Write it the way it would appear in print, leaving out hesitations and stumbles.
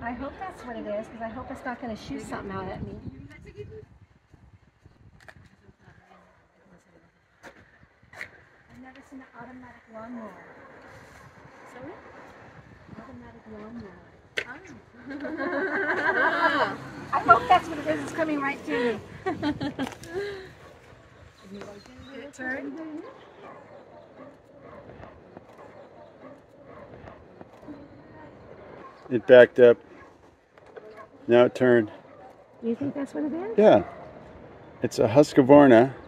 I hope that's what it is, because I hope it's not going to shoot something out at me. I've never seen an automatic lawnmower. Sorry? Automatic lawnmower. I hope that's what it is. It's coming right to me. Did it turn? It backed up. Now it turned. Do you think that's what it is? Yeah. It's a Husqvarna